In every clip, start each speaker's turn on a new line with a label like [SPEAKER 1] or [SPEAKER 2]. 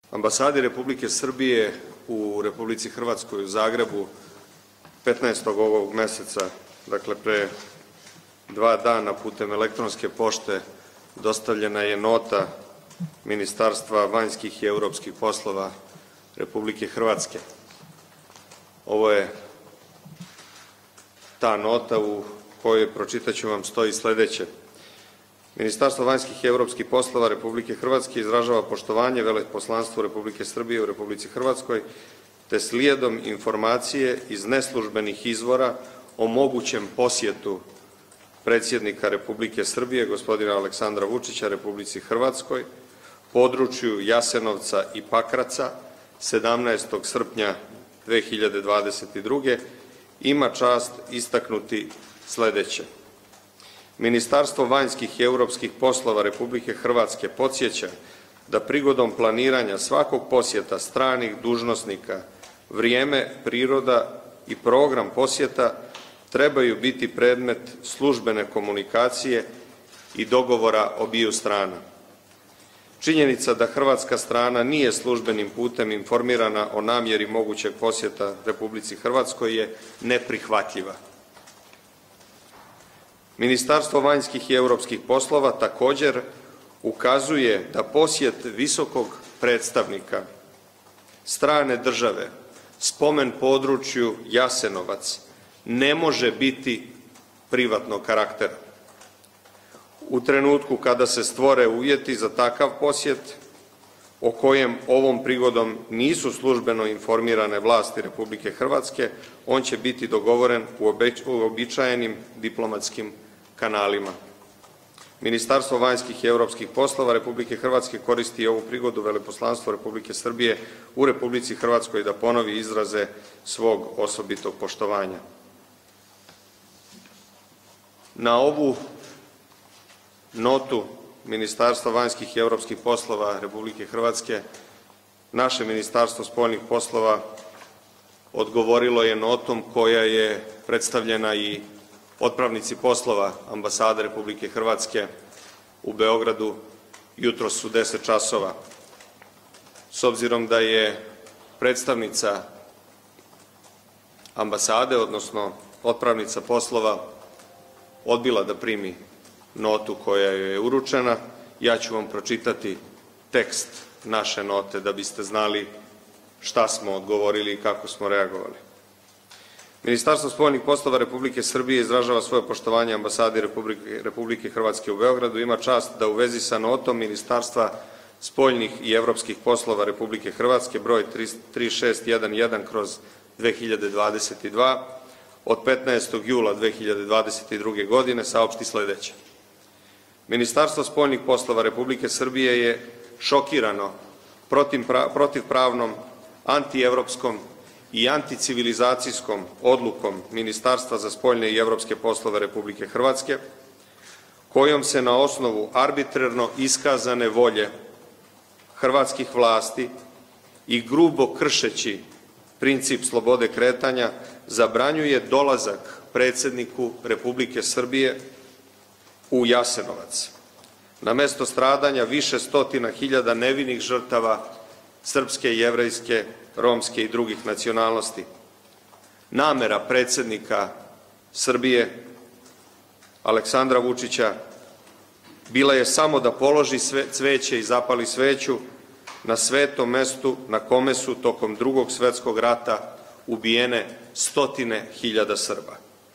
[SPEAKER 1] ambasadi Republike Srbije u Republici Hrvatskoj u Zagrebu 15. ovog meseca, dakle pre 2 dana, putem elektronske pošte dostavljena je nota Ministarstva vanjskih i evropskih poslova Republike Hrvatske. Ovo je ta nota u kojoj, pročitaću vam, stoji sledeće. Ministarstvo vanjskih i evropskih poslova Republike Hrvatske izražava poštovanje Veleposlanstvu Republike Srbije u Republici Hrvatskoj, te slijedom informacije iz neslužbenih izvora o mogućem posjetu predsjednika Republike Srbije, gospodina Aleksandra Vučića, Republici Hrvatskoj, području Jasenovca i Pakraca, 17. srpnja 2022. ima čast istaknuti sledeće. Ministarstvo vanjskih i evropskih poslova Republike Hrvatske podsjeća da prigodom planiranja svakog posjeta stranih dužnosnika vrijeme, priroda i program posjeta trebaju biti predmet službene komunikacije i dogovora obiju strana. Činjenica da hrvatska strana nije službenim putem informirana o namjeri mogućeg posjeta Republici Hrvatskoj je neprihvatljiva. Ministarstvo vanjskih i evropskih poslova također ukazuje da posjet visokog predstavnika strane države spomen području Jasenovac ne može biti privatnog karaktera. U trenutku kada se stvore uvjeti za takav posjet, o kojem ovom prigodom nisu službeno informirane vlasti Republike Hrvatske, on će biti dogovoren u uobičajenim diplomatskim kanalima. Ministarstvo vanjskih i evropskih poslova Republike Hrvatske koristi ovu prigodu Veleposlanstvo Republike Srbije u Republici Hrvatskoj da ponovi izraze svog osobitog poštovanja. Na ovu notu Ministarstva vanjskih i evropskih poslova Republike Hrvatske naše Ministarstvo spoljnih poslova odgovorilo je notom koja je predstavljena i otpravnici poslova ambasade Republike Hrvatske u Beogradu jutros u 10 časova. S obzirom da je predstavnica ambasade, odnosno otpravnica poslova, odbila da primi notu koja joj je uručena, ja ću vam pročitati tekst naše note da biste znali šta smo odgovorili i kako smo reagovali. Ministarstvo spoljnih poslova Republike Srbije izražava svoje poštovanje ambasadi Republike Hrvatske u Beogradu. Ima čast da u vezi sa notom Ministarstva spoljnih i evropskih poslova Republike Hrvatske broj 3611/2022 od 15. jula 2022. godine saopšti sledeće. Ministarstvo spoljnih poslova Republike Srbije je šokirano protivpravnom, antievropskom i anticivilizacijskom odlukom Ministarstva za spoljne i evropske poslove Republike Hrvatske, kojom se na osnovu arbitrarno iskazane volje hrvatskih vlasti i grubo kršeći princip slobode kretanja zabranjuje dolazak predsjedniku Republike Srbije u Jasenovac, na mesto stradanja više stotina hiljada nevinih žrtava srpske, jevrejske, romske i drugih nacionalnosti. Namera predsjednika Srbije, Aleksandra Vučića, bila je samo da položi cveće i zapali sveću na svetom mestu na kome su tokom Drugog svetskog rata ubijene stotine hiljada Srba.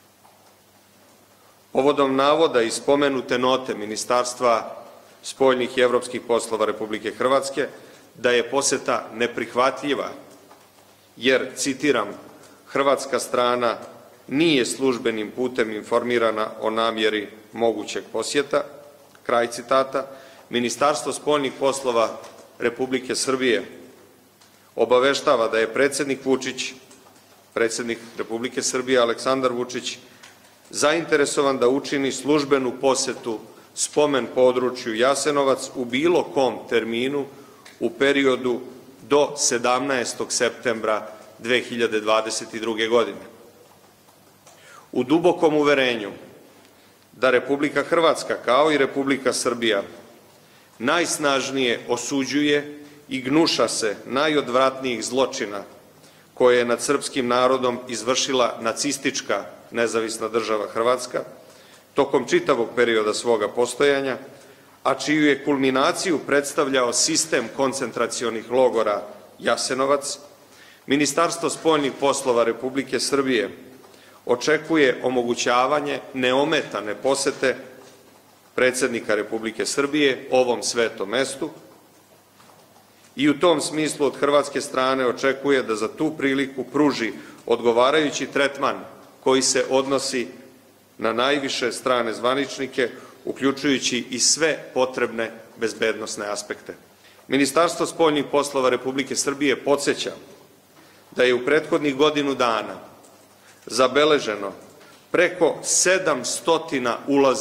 [SPEAKER 1] Povodom navoda iz spomenute note Ministarstva spoljnih i evropskih poslova Republike Hrvatske da je poseta neprihvatljiva, jer, citiram, hrvatska strana nije službenim putem informirana o namjeri mogućeg posjeta, kraj citata, Ministarstvo spoljnih poslova Republike Srbije obaveštava da je predsjednik Vučić, predsjednik Republike Srbije Aleksandar Vučić, zainteresovan da učini službenu posetu spomen području Jasenovac u bilo kom terminu u periodu do 17. septembra 2022. godine. U dubokom uverenju da Republika Hrvatska kao i Republika Srbija najsnažnije osuđuje i gnuša se najodvratnijih zločina koje je nad srpskim narodom izvršila nacistička nezavisna država Hrvatska tokom čitavog perioda svoga postojanja, a čiju je kulminaciju predstavljao sistem koncentracionih logora Jasenovac, Ministarstvo spoljnih poslova Republike Srbije očekuje omogućavanje neometane posete predsednika Republike Srbije ovom svetom mestu i u tom smislu od hrvatske strane očekuje da za tu priliku pruži odgovarajući tretman koji se odnosi na najviše strane zvaničnike, uključujući i sve potrebne bezbednosne aspekte. Ministarstvo spoljnih poslova Republike Srbije podseća da je u prethodnih godinu dana zabeleženo preko 700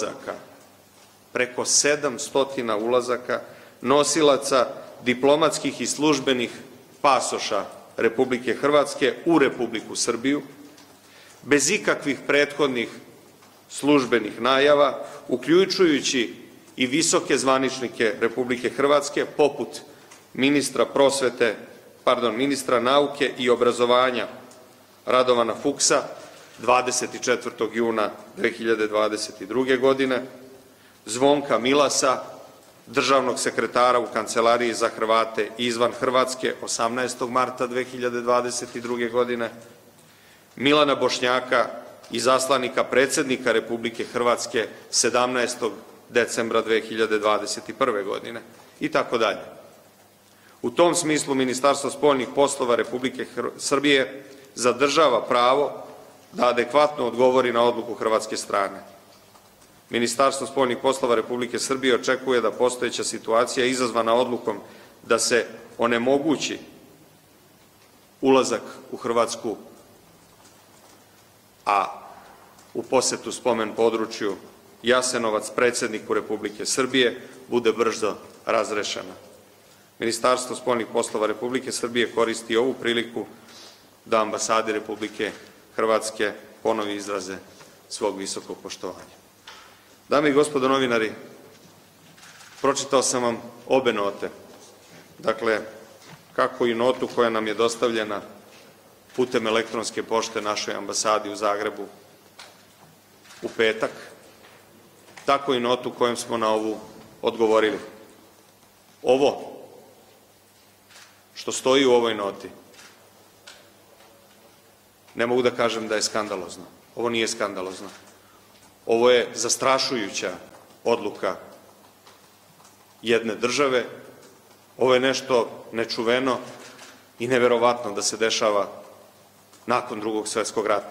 [SPEAKER 1] ulazaka nosilaca diplomatskih i službenih pasoša Republike Hrvatske u Republiku Srbiju, bez ikakvih prethodnih službenih najava, uključujući i visoke zvaničnike Republike Hrvatske, poput ministra nauke i obrazovanja Radovana Fuchsa 24. juna 2022. godine, Zvonka Milasa, državnog sekretara u Kancelariji za Hrvate izvan Hrvatske 18. marta 2022. godine, Milana Bošnjaka, izaslanika predsednika Republike Hrvatske 17. decembra 2021. godine i tako dalje. U tom smislu Ministarstvo spoljnih poslova Republike Srbije zadržava pravo da adekvatno odgovori na odluku hrvatske strane. Ministarstvo spoljnih poslova Republike Srbije očekuje da postojeća situacija izazvana odlukom da se onemogući ulazak u Hrvatsku, a u posetu spomen području Jasenovac predsedniku Republike Srbije bude brzo razrešena. Ministarstvo spoljnih poslova Republike Srbije koristi ovu priliku da ambasadi Republike Hrvatske ponovi izraze svog visokog poštovanja. Dame i gospodo novinari, pročitao sam vam obe note. Dakle, kako i notu koja nam je dostavljena putem elektronske pošte našoj ambasadi u Zagrebu u petak, tako i notu kojom smo na ovu odgovorili. Ovo što stoji u ovoj noti, ne mogu da kažem da je skandalozno. Ovo nije skandalozno. Ovo je zastrašujuća odluka jedne države. Ovo je nešto nečuveno i neverovatno da se dešava nakon Drugog svetskog rata.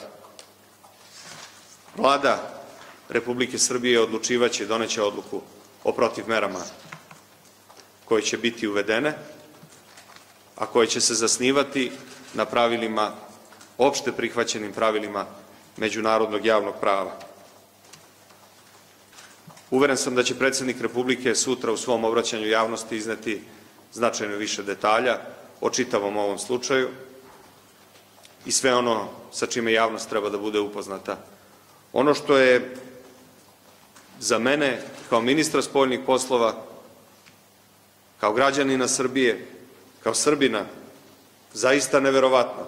[SPEAKER 1] Vlada Republike Srbije odlučivaće i doneće odluku o protivmerama koje će biti uvedene, a koje će se zasnivati na pravilima, opšte prihvaćenim pravilima međunarodnog javnog prava. Uveren sam da će predsednik Republike sutra u svom obraćanju javnosti izneti značajno više detalja o čitavom ovom slučaju i sve ono sa čime javnost treba da bude upoznata. Ono što je za mene kao ministra spoljnih poslova, kao građanina Srbije, kao Srbina, zaista neverovatno,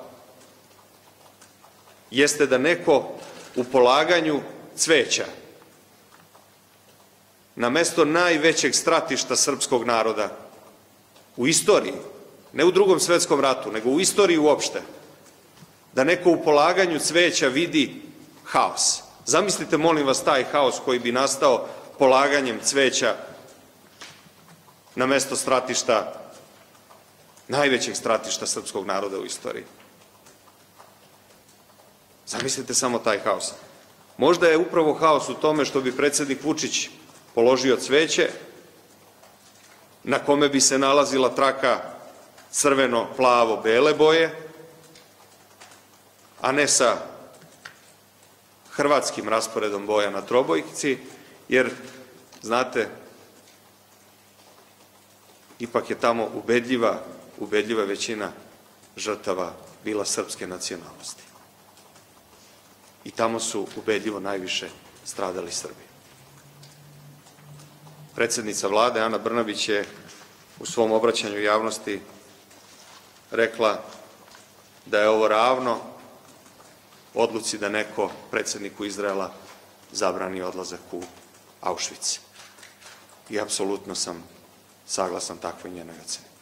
[SPEAKER 1] jeste da neko u polaganju cveća na mesto najvećeg stratišta srpskog naroda u istoriji, ne u Drugom svetskom ratu, nego u istoriji uopšte, da neko u polaganju cveća vidi haos. Zamislite, molim vas, taj haos koji bi nastao polaganjem cveća na mesto stratišta, najvećeg stratišta srpskog naroda u istoriji. Zamislite samo taj haos. Možda je upravo haos u tome što bi predsednik Vučić položio cveće na kome bi se nalazila traka crveno-plavo-bele boje, a ne sa hrvatskim rasporedom boja na trobojci, jer, znate, ipak je tamo ubedljiva većina žrtava bila srpske nacionalnosti. I tamo su ubedljivo najviše stradali Srbi. Predsednica vlade Ana Brnabić je u svom obraćanju javnosti rekla da je ovo ravno odluci da neko predsjedniku Izraela zabrani odlazak u Auschwitz. I apsolutno sam saglasan takvoj njenoj oceni.